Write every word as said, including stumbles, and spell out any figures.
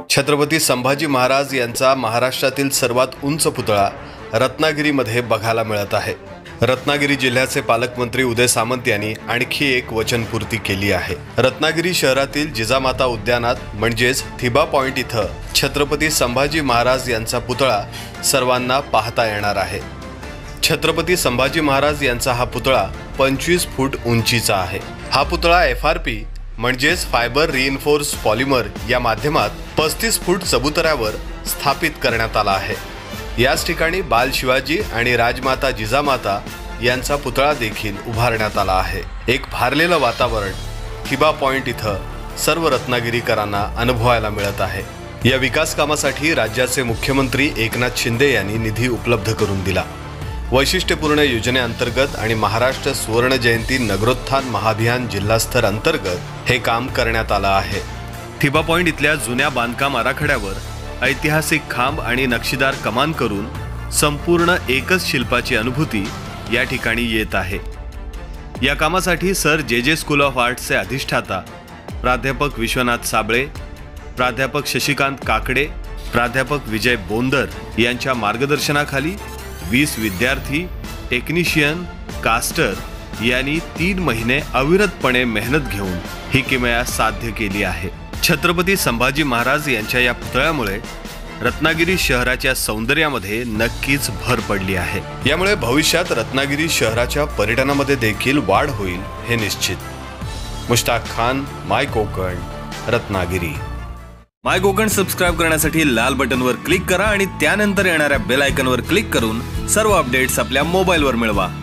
छत्रपती संभाजी महाराज यांचा महाराष्ट्रातील सर्वात उंच पुतळा रत्नागिरीमध्ये बघायला मिळत आहे। रत्नागिरी जिल्ह्याचे पालकमंत्री उदय सामंत यांनी आणखी एक वचनपूर्ती केली आहे। रत्नागिरी शहरातील जिजामाता उद्यानात म्हणजेच थिबा पॉइंट इथं छत्रपती संभाजी महाराज यांचा पुतळा सर्वांना पाहता येणार आहे। छत्रपती संभाजी महाराज यांचा हा पुतळा पंचवीस फूट उंचीचा आहे। हा पुतळा एफ आर पी म्हणजेच फायबर रिइन्फोर्स पॉलिमर या माध्यमात पस्तीस फूट चबुतऱ्यावर स्थापित करण्यात आला आहे। याच ठिकाणी बाल शिवाजी आणि राजमाता जिजामाता यांचा पुतळा देखील उभारण्यात आला आहे। एक भारलेलं वातावरण थिबा पॉइंट इथं सर्व रत्नागिरीकरांना अनुभवायला मिळत आहे। या विकास कामासाठी राज्याचे मुख्यमंत्री एकनाथ शिंदे यांनी निधी उपलब्ध करून दिला। वैशिष्ट्यपूर्ण योजनेअंतर्गत आणि महाराष्ट्र सुवर्ण जयंती नगरोत्थान महाअभियान जिल्हास्तर अंतर्गत हे काम करण्यात आलं आहे। थिबा पॉइंट इथल्या जुन्या बांधकाम आराखड्यावर ऐतिहासिक खांब आणि नक्षीदार कमान करून संपूर्ण एकच शिल्पाची अनुभूती या ठिकाणी येत आहे। या कामासाठी सर जे जे स्कूल ऑफ आर्ट्सचे अधिष्ठाता प्राध्यापक विश्वनाथ साबळे, प्राध्यापक शशिकांत काकडे, प्राध्यापक विजय बोंदर यांच्या मार्गदर्शनाखाली वीस विद्यार्थी, टेक्निशियन, कास्टर यांनी तीन महिने अविरतपणे मेहनत घेऊन ही किमया साध्य केली आहे। छत्रपती संभाजी महाराज यांच्या या पुतळ्यामुळे रत्नागिरी शहराच्या सौंदर्यामध्ये नक्कीच भर पडली आहे। यामुळे भविष्यात रत्नागिरी शहराच्या पर्यटनामध्ये देखील वाढ होईल हे निश्चित। Mushtaq Khan, my Konkan, Ratnagiri. My Konkan subscribe करण्यासाठी लाल बटनवर क्लिक करा आणि त्यानंतर येणाऱ्या बेल आयकॉनवर क्लिक करून सर्व अपडेट्स आपल्या मोबाईलवर मिळवा।